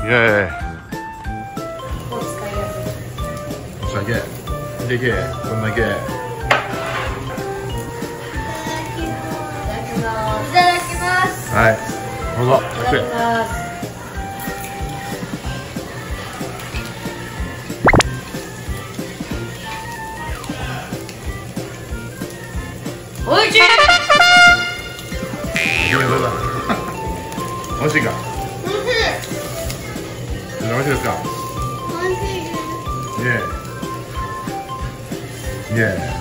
예. お使いやすい。 お酒。でけえ。こんだけ。 いただきます。 はい。どうぞ。 いただきます。おいしい。 美味しいか。 おいしい。 美味しいですか。 おいしいです。 イエーイ。イエーイ。